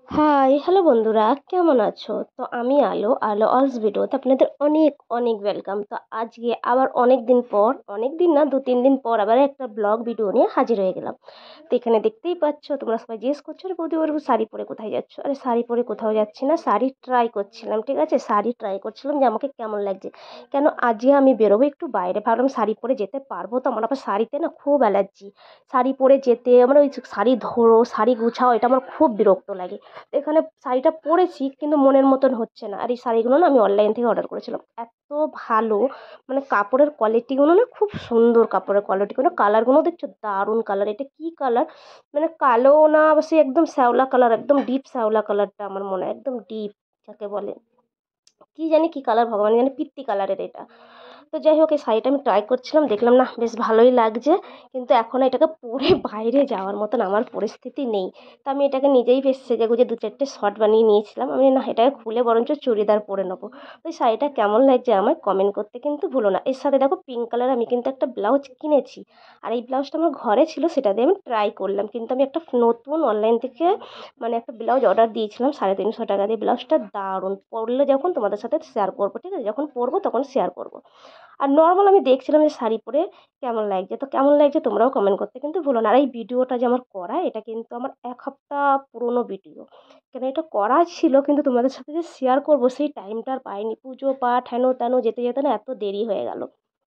Hi hello বন্ধুরা, কেমন আছো? তো আমি আলো অলস ভিডিওতে আপনাদের অনেক অনেক ওয়েলকাম। তো আজকে আবার অনেক দিন পর, অনেক দিন না 2-3 দিন পর আবার একটা ব্লগ ভিডিও নিয়ে হাজির হয়ে গেলাম। তো এখানে দেখতেই পাচ্ছ, তোমরা সবাই জিজ্ঞেস করছো আরে বৌদি ওর শাড়ি পরে কোথায় যাচ্ছ? আরে শাড়ি পরে কোথাও যাচ্ছি না, শাড়ি ট্রাই করছিলাম। ঠিক আছে, শাড়ি ট্রাই করছিলাম যে আমাকে কেমন লাগছে। কেন আজকে আমি বেরোবো একটু বাইরে, ভাবলাম শাড়ি পরে যেতে পারবো তো? আমার আবার শাড়িতে না খুব অ্যালার্জি। শাড়ি পরে যেতে মানে ওই শাড়ি ধরো, শাড়ি গুছাও, এটা আমার খুব বিরক্ত লাগে। এখানে শাড়িটা পরেছি কিন্তু মনের মতন হচ্ছে না। আর এই শাড়িগুলো না আমি অনলাইন থেকে অর্ডার করেছিলাম, এত ভালো, মানে কাপড়ের কোয়ালিটিগুলো না খুব সুন্দর, কাপড়ের কোয়ালিটিগুলো, কালারগুলো দেখছো দারুণ কালার। এটা কি কালার, মানে কালো না, সে একদম শ্যাওলা কালার, একদম ডিপ শ্যাওলা কালারটা আমার মনে হয়, একদম ডিপ যাকে বলে, কি জানি কি কালার, ভগবান জানে, পিত্তি কালারের এটা। তো যাই হোক, এই শাড়িটা আমি ট্রাই করছিলাম, দেখলাম না বেশ ভালোই লাগছে, কিন্তু এখন এটাকে পরে বাইরে যাওয়ার মতন আমার পরিস্থিতি নেই। তো আমি এটাকে নিজেই বেশ সেজে গুজে 2-4টে শর্ট বানিয়ে নিয়েছিলাম। আমি না এটাকে খুলে বরঞ্চ চুড়িদার পরে নেবো। তো এই শাড়িটা কেমন লাগছে আমায় কমেন্ট করতে কিন্তু ভুলো না। এর সাথে দেখো পিঙ্ক কালার আমি কিন্তু একটা ব্লাউজ কিনেছি, আর এই ব্লাউজটা আমার ঘরে ছিল, সেটা দিয়ে আমি ট্রাই করলাম। কিন্তু আমি একটা নতুন অনলাইন থেকে মানে একটা ব্লাউজ অর্ডার দিয়েছিলাম 350 টাকা দিয়ে। ব্লাউজটা দারুণ, পরলে যখন তোমাদের সাথে শেয়ার করবো, ঠিক আছে, যখন পরবো তখন শেয়ার করবো। আর নর্মাল আমি দেখছিলাম যে শাড়ি পরে কেমন লাগছে, তো কেমন লাগছে তোমরাও কমেন্ট করতে কিন্তু ভুলো না। আর এই ভিডিওটা যে আমার করা, এটা কিন্তু আমার 1 সপ্তাহ পুরনো ভিডিও। কেন এটা করা ছিল, কিন্তু তোমাদের সাথে যে শেয়ার করবো সেই টাইমটা আর পাইনি। পুজো পাঠ হেন তেন যেতে যেতে না এত দেরি হয়ে গেল।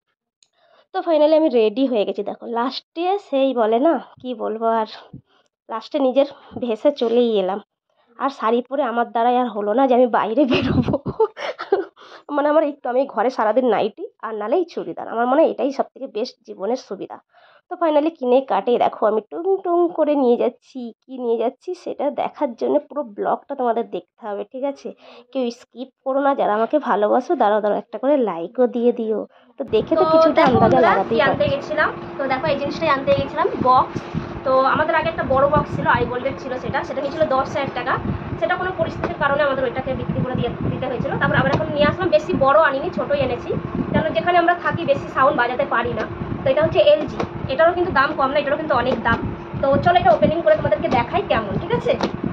তো ফাইনালি আমি রেডি হয়ে গেছি, দেখো লাস্টে সেই বলে না, কি বলবো আর, লাস্টে নিজের ভেসে চলেই এলাম। আর শাড়ি পরে আমার দ্বারাই আর হলো না যে আমি বাইরে বেরোবো। মানে আমার একটু, আমি ঘরে সারাদিন নাইটি আর নালে এই চুড়িদার, আমার মনে হয় এটাই সব থেকে বেস্ট জীবনের সুবিধা। তো ফাইনালি কিনে কাটে দেখো আমি টুং টুং করে নিয়ে যাচ্ছি। কি নিয়ে যাচ্ছি সেটা দেখার জন্য পুরো ব্লগটা তোমাদের দেখতে হবে, ঠিক আছে? কেউ স্কিপ করো না, যারা আমাকে ভালোবাসো দাঁড়াও দাঁড়াও একটা করে লাইকও দিয়ে দিও। তো দেখে তো কিছুটা আন্দাজা লাগাতেই আনতে গেছিলাম। তো দেখো এই জিনিসটাই আনতে গেছিলাম, বক্স। তো আমাদের আগে একটা বড় বক্স ছিল, আই গোল্ডের ছিল, সেটা নিয়েছিল 10,000 টাকা। সেটা কোনো পরিস্থিতির কারণে আমাদের ওইটাকে বিক্রি করে দিতে হয়েছিল। তারপর আবার এখন নিয়ে আসলাম, বেশি বড় আনিনি, ছোটোই এনেছি, কারণ যেখানে আমরা থাকি বেশি সাউন্ড বাজাতে পারি না। তো এটা হচ্ছে এলজি, এটারও কিন্তু দাম কম না, এটারও কিন্তু অনেক দাম। তো চলো এটা ওপেনিং করে তোমাদেরকে দেখাই কেমন, ঠিক আছে?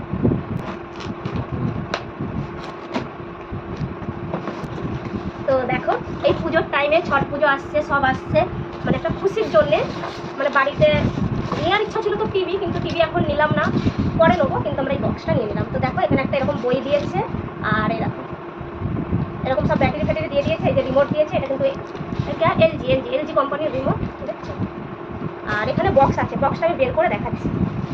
তো দেখো এই পুজোর টাইমে, ছট পুজো আসছে, সব আসছে, মানে একটা খুশির জন্যে, মানে বাড়িতে নেওয়ার ইচ্ছা ছিল তো টিভি, কিন্তু টিভি এখন নিলাম না, পরে নেবো, কিন্তু আমরা এই বক্সটা নিয়ে নিলাম। তো দেখো এখানে একটা এরকম বই দিয়েছে, আর এরকম সব ব্যাটারি ফ্যাটারি দিয়ে দিয়েছে, এই যে রিমোট দিয়েছে, এটা কিন্তু এটা এলজি কোম্পানির রিমোট, দেখছো? আর এখানে বক্স আছে, বক্সটা আমি বের করে দেখাচ্ছি।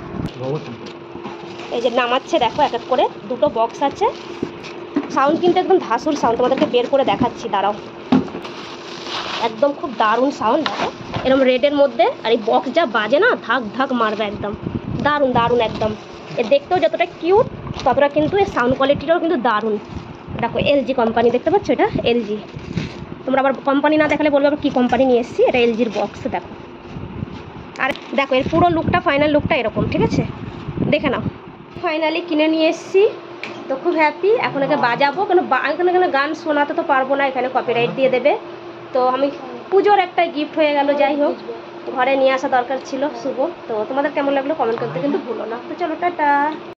এই যে নামাচ্ছে, দেখো এক এক করে দুটো বক্স আছে, সাউন্ড কিন্তু একদম ধাসুর সাউন্ড, তোমাদেরকে বের করে দেখাচ্ছি, দাঁড়াও। একদম খুব দারুণ সাউন্ড, দেখো এরকম রেডের মধ্যে, আর এই বক্স যা বাজে না, ধাক ধাক মারবে একদম, দারুণ দারুণ একদম। এ দেখতেও যতটা কিউট, ততটা কিন্তু এর সাউন্ড কোয়ালিটিটাও কিন্তু দারুণ। দেখো এলজি কোম্পানি, দেখতে পাচ্ছ, এটা এলজি। তোমরা আবার কোম্পানি না দেখালে বলবে আবার কী কোম্পানি নিয়ে এসেছি, এটা এলজির বক্স। দেখো, আর দেখো এর পুরো লুকটা, ফাইনাল লুকটা এরকম, ঠিক আছে, দেখে নাও। ফাইনালি কিনে নিয়ে এসেছি, তো খুব হ্যাপি। এখন একে বাজাবো, কেন এখানে গান শোনাতে তো পারবো না, এখানে কপিরাইট দিয়ে দেবে। তো আমি পুজোর একটা গিফট হয়ে গেল, যাই হোক, ঘরে নিয়ে আসা দরকার ছিল শুভ। তো তোমাদের কেমন লাগলো কমেন্ট করতে কিন্তু ভুলো না। তো চলো টাটা।